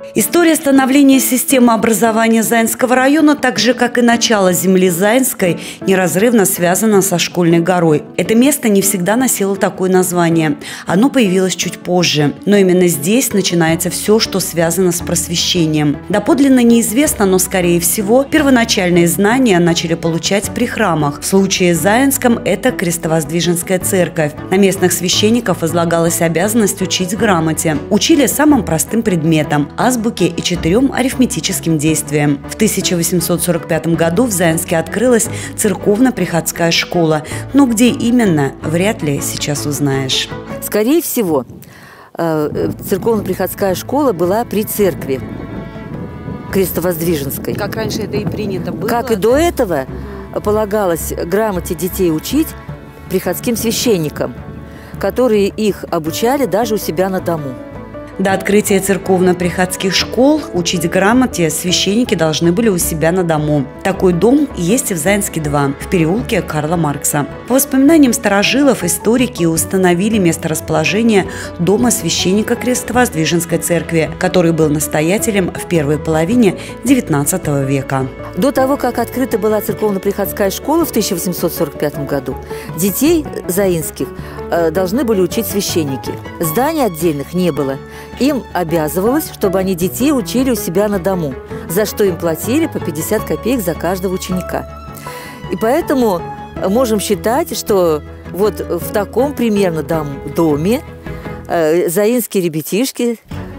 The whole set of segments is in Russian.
История становления системы образования Заинского района, так же, как и начало земли Заинской, неразрывно связана со Школьной горой. Это место не всегда носило такое название. Оно появилось чуть позже. Но именно здесь начинается все, что связано с просвещением. Доподлинно неизвестно, но, скорее всего, первоначальные знания начали получать при храмах. В случае с Заинском это Крестовоздвиженская церковь. На местных священников возлагалась обязанность учить грамоте. Учили самым простым предметам – азбуке и 4 арифметическим действиям. В 1845 году в Заинске открылась церковно-приходская школа. Но где именно, вряд ли сейчас узнаешь. Скорее всего, церковно-приходская школа была при церкви Крестовоздвиженской. Как раньше это и принято было. Как и до этого полагалось грамоте детей учить приходским священникам, которые их обучали даже у себя на дому. До открытия церковно-приходских школ учить грамоте священники должны были у себя на дому. Такой дом есть и в Заинске 2, в переулке Карла Маркса. По воспоминаниям старожилов, историки установили месторасположение дома священника Крестовоздвиженской церкви, который был настоятелем в первой половине XIX века. До того, как открыта была церковно-приходская школа в 1845 году, детей заинских должны были учить священники. Зданий отдельных не было. Им обязывалось, чтобы они детей учили у себя на дому, за что им платили по 50 копеек за каждого ученика. И поэтому можем считать, что вот в таком примерно доме заинские ребятишки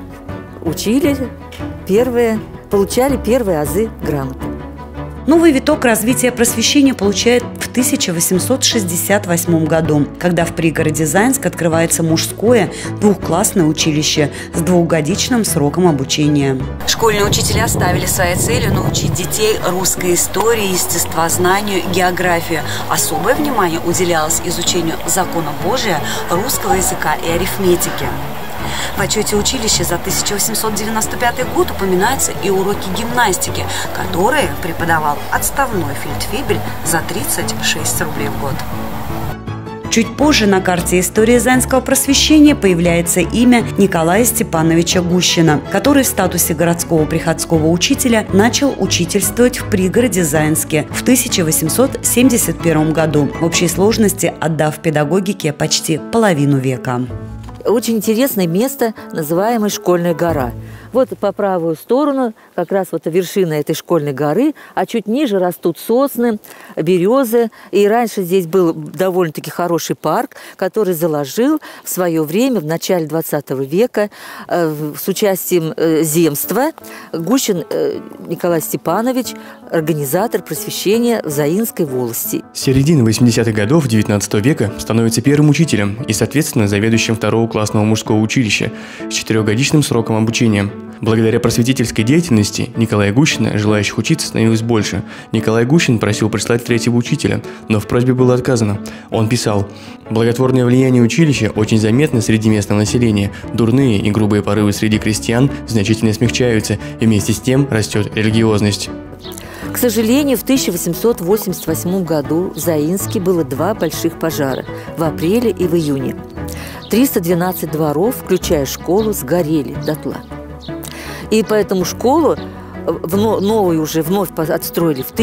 получали первые азы грамоты. Новый виток развития просвещения получает в 1868 году, когда в пригороде Заинск открывается мужское двухклассное училище с двухгодичным сроком обучения. Школьные учителя оставили своей целью научить детей русской истории, естествознанию, географии. Особое внимание уделялось изучению закона Божия, русского языка и арифметики. В отчете училища за 1895 год упоминаются и уроки гимнастики, которые преподавал отставной фельдфебель за 36 рублей в год. Чуть позже на карте истории заинского просвещения появляется имя Николая Степановича Гущина, который в статусе городского приходского учителя начал учительствовать в пригороде Заинске в 1871 году, в общей сложности отдав педагогике почти половину века. Очень интересное место, называемое Школьная гора. Вот по правую сторону как раз вот вершина этой Школьной горы, а чуть ниже растут сосны, березы. И раньше здесь был довольно-таки хороший парк, который заложил в свое время, в начале 20 века, с участием земства, Гущин Николай Степанович, организатор просвещения в Заинской волости. С середины 80-х годов 19 века становится первым учителем и, соответственно, заведующим второго классного мужского училища с 4-годичным сроком обучения. Благодаря просветительской деятельности Николая Гущина желающих учиться становилось больше. Николай Гущин просил прислать 3-го учителя, но в просьбе было отказано. Он писал: «Благотворное влияние училища очень заметно среди местного населения. Дурные и грубые порывы среди крестьян значительно смягчаются, и вместе с тем растет религиозность». К сожалению, в 1888 году в Заинске было 2 больших пожара – в апреле и в июне. 312 дворов, включая школу, сгорели дотла. И поэтому школу новую уже вновь отстроили в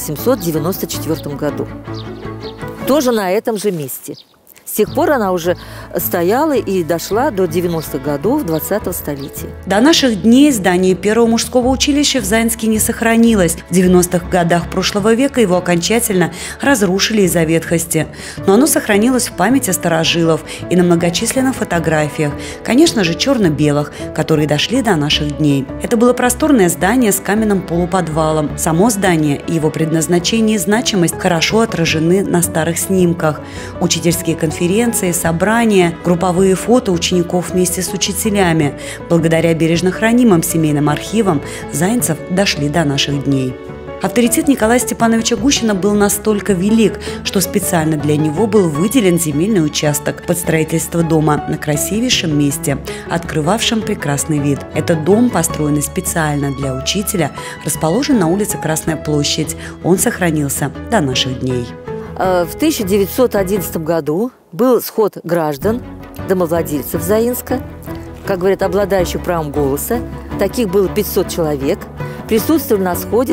1894 году. Тоже на этом же месте. С тех пор она уже стояла и дошла до 90-х годов 20-го столетия. До наших дней здание первого мужского училища в Заинске не сохранилось. В 90-х годах прошлого века его окончательно разрушили из-за ветхости. Но оно сохранилось в памяти старожилов и на многочисленных фотографиях, конечно же, черно-белых, которые дошли до наших дней. Это было просторное здание с каменным полуподвалом. Само здание, его предназначение и значимость хорошо отражены на старых снимках. Учительские конференции, собрания, групповые фото учеников вместе с учителями. Благодаря бережно хранимым семейным архивам заинцев дошли до наших дней. Авторитет Николая Степановича Гущина был настолько велик, что специально для него был выделен земельный участок под строительство дома на красивейшем месте, открывавшем прекрасный вид. Этот дом, построенный специально для учителя, расположен на улице Красная площадь. Он сохранился до наших дней. В 1911 году был сход граждан, домовладельцев Заинска, как говорят, обладающих правом голоса, таких было 500 человек. Присутствовали на сходе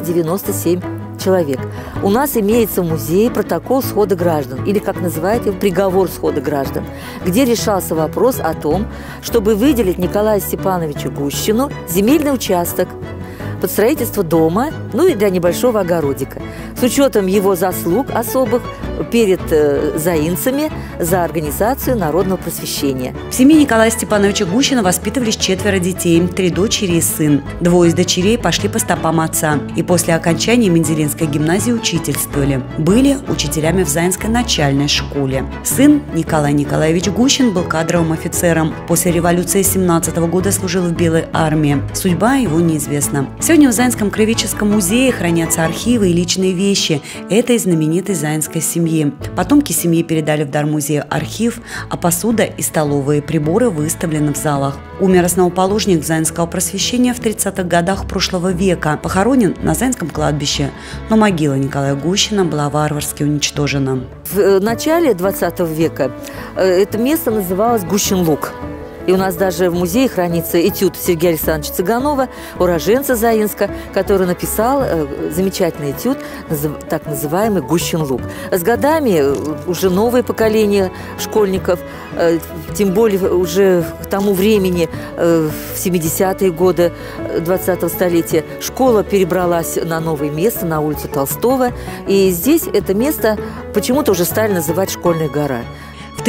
297 человек. У нас имеется в музее протокол схода граждан, или, как называют его, приговор схода граждан, где решался вопрос о том, чтобы выделить Николаю Степановичу Гущину земельный участок под строительство дома, ну и для небольшого огородика, с учетом его заслуг особых перед заинцами за организацию народного просвещения. В семье Николая Степановича Гущина воспитывались 4 детей, 3 дочери и сын. 2 из дочерей пошли по стопам отца и после окончания Мензелинской гимназии учительствовали. Были учителями в Заинской начальной школе. Сын Николай Николаевич Гущин был кадровым офицером. После революции 17 года служил в Белой армии. Судьба его неизвестна. Сегодня в Заинском краеведческом музее хранятся архивы и личные вещи этой знаменитой заинской семьи. Потомки семьи передали в дар музею архив, а посуда и столовые приборы выставлены в залах. Умер основоположник Заинского просвещения в 30-х годах прошлого века. Похоронен на Заинском кладбище, но могила Николая Гущина была варварски уничтожена. В начале 20 века это место называлось Гущин-Луг. И у нас даже в музее хранится этюд Сергея Александровича Цыганова, уроженца Заинска, который написал замечательный этюд, так называемый «Гущин-Луг». С годами уже новое поколение школьников, тем более уже к тому времени, в 70-е годы 20-го столетия, школа перебралась на новое место, на улицу Толстого. И здесь это место почему-то уже стали называть «Школьная гора». В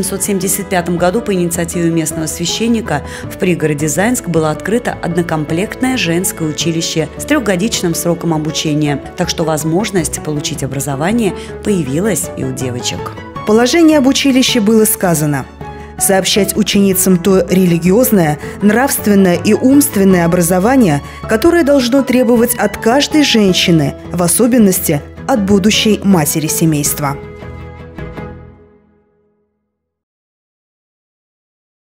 1875 году по инициативе местного священника в пригороде Заинск было открыто однокомплектное женское училище с 3-годичным сроком обучения, так что возможность получить образование появилась и у девочек. В положении об училище было сказано: сообщать ученицам то религиозное, нравственное и умственное образование, которое должно требовать от каждой женщины, в особенности от будущей матери семейства.